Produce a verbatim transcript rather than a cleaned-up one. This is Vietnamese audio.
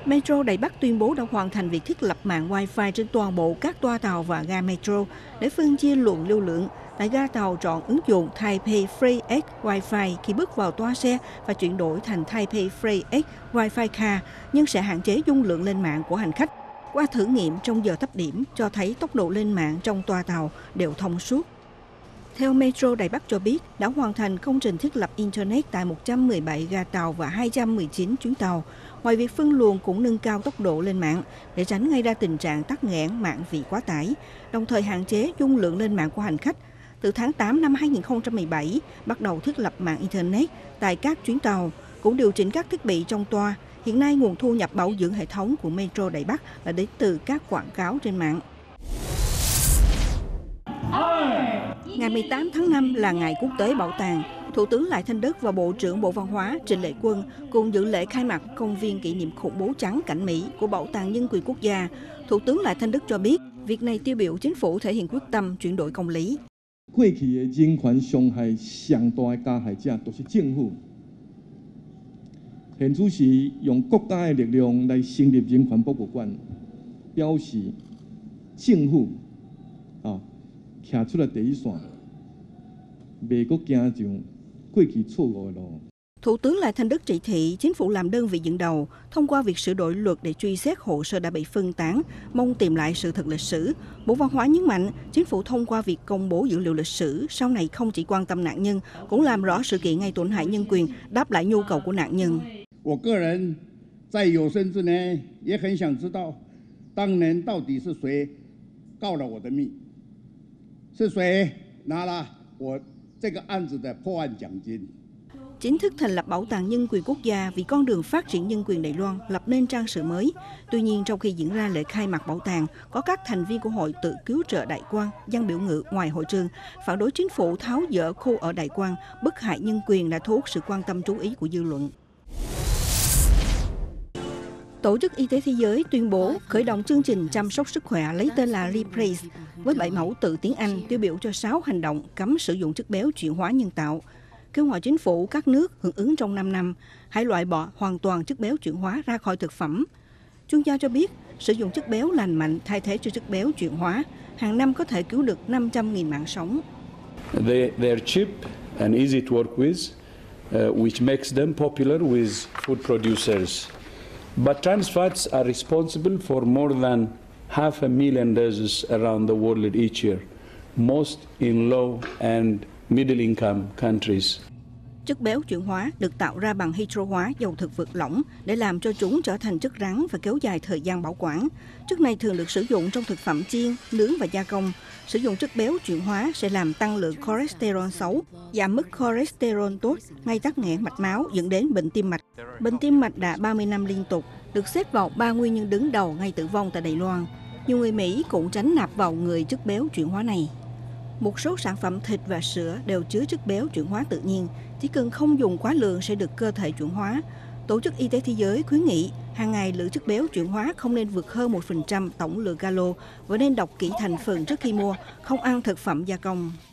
Metro Đài Bắc tuyên bố đã hoàn thành việc thiết lập mạng Wi-Fi trên toàn bộ các toa tàu và ga Metro để phân chia luồng lưu lượng. Tại ga tàu chọn ứng dụng Taipei Free X Wi-Fi khi bước vào toa xe và chuyển đổi thành Taipei Free X Wi-Fi Car, nhưng sẽ hạn chế dung lượng lên mạng của hành khách. Qua thử nghiệm trong giờ thấp điểm cho thấy tốc độ lên mạng trong toa tàu đều thông suốt. Theo Metro Đài Bắc cho biết, đã hoàn thành công trình thiết lập Internet tại một trăm mười bảy ga tàu và hai trăm mười chín chuyến tàu. Ngoài việc phân luồng cũng nâng cao tốc độ lên mạng để tránh gây ra tình trạng tắc nghẽn mạng vì quá tải, đồng thời hạn chế dung lượng lên mạng của hành khách. Từ tháng tám năm hai nghìn không trăm mười bảy, bắt đầu thiết lập mạng Internet tại các chuyến tàu, cũng điều chỉnh các thiết bị trong toa. Hiện nay, nguồn thu nhập bảo dưỡng hệ thống của Metro Đài Bắc là đến từ các quảng cáo trên mạng. Ngày mười tám tháng năm là ngày quốc tế bảo tàng. Thủ tướng Lại Thanh Đức và Bộ trưởng Bộ Văn hóa Trịnh Lệ Quân cùng dự lễ khai mạc công viên kỷ niệm khủng bố trắng cảnh Mỹ của Bảo tàng Nhân quyền Quốc gia. Thủ tướng Lại Thanh Đức cho biết, việc này tiêu biểu chính phủ thể hiện quyết tâm chuyển đổi công lý. Qua去的人權傷害上大的加害者都是政府。現主是用國家的力量來成立人權博物館，表示政府啊站出來第一線，未閣行上過去錯誤的路。 Thủ tướng Lại Thanh Đức chỉ thị chính phủ làm đơn vị dẫn đầu thông qua việc sửa đổi luật để truy xét hồ sơ đã bị phân tán, mong tìm lại sự thật lịch sử. Bộ Văn hóa nhấn mạnh, chính phủ thông qua việc công bố dữ liệu lịch sử sau này không chỉ quan tâm nạn nhân, cũng làm rõ sự kiện gây tổn hại nhân quyền, đáp lại nhu cầu của nạn nhân. 我个人在有生之年也很想知道，当年到底是谁告了我的密，是谁拿了我这个案子的破案奖金。 Chính thức thành lập Bảo tàng Nhân quyền Quốc gia vì con đường phát triển nhân quyền Đài Loan lập nên trang sử mới. Tuy nhiên, trong khi diễn ra lễ khai mạc bảo tàng, có các thành viên của Hội Tự Cứu trợ Đại Quang dâng biểu ngữ ngoài hội trường, phản đối chính phủ tháo dỡ khu ở Đại Quang, bức hại nhân quyền đã thu hút sự quan tâm chú ý của dư luận. Tổ chức Y tế Thế giới tuyên bố khởi động chương trình chăm sóc sức khỏe lấy tên là Replace với bảy mẫu tự tiếng Anh tiêu biểu cho sáu hành động cấm sử dụng chất béo chuyển hóa nhân tạo. Kêu gọi chính phủ các nước hưởng ứng trong năm năm, hãy loại bỏ hoàn toàn chất béo chuyển hóa ra khỏi thực phẩm. Chuyên gia cho biết, sử dụng chất béo lành mạnh thay thế cho chất béo chuyển hóa, hàng năm có thể cứu được năm trăm nghìn mạng sống. They, they're cheap and easy to work with, uh, which makes them popular with food producers. But trans fats are responsible for more than half a million deaths around the world each year, most in low and middle income countries. Chất béo chuyển hóa được tạo ra bằng hydro hóa dầu thực vật lỏng để làm cho chúng trở thành chất rắn và kéo dài thời gian bảo quản. Chất này thường được sử dụng trong thực phẩm chiên, nướng và gia công. Sử dụng chất béo chuyển hóa sẽ làm tăng lượng cholesterol xấu, giảm mức cholesterol tốt, gây tắc nghẽn mạch máu dẫn đến bệnh tim mạch. Bệnh tim mạch đã ba mươi năm liên tục được xếp vào ba nguyên nhân đứng đầu gây tử vong tại Đài Loan. Nhiều người Mỹ cũng tránh nạp vào người chất béo chuyển hóa này. Một số sản phẩm thịt và sữa đều chứa chất béo chuyển hóa tự nhiên, chỉ cần không dùng quá lượng sẽ được cơ thể chuyển hóa. Tổ chức Y tế Thế giới khuyến nghị hàng ngày lượng chất béo chuyển hóa không nên vượt hơn một phần trăm tổng lượng calo và nên đọc kỹ thành phần trước khi mua, không ăn thực phẩm gia công.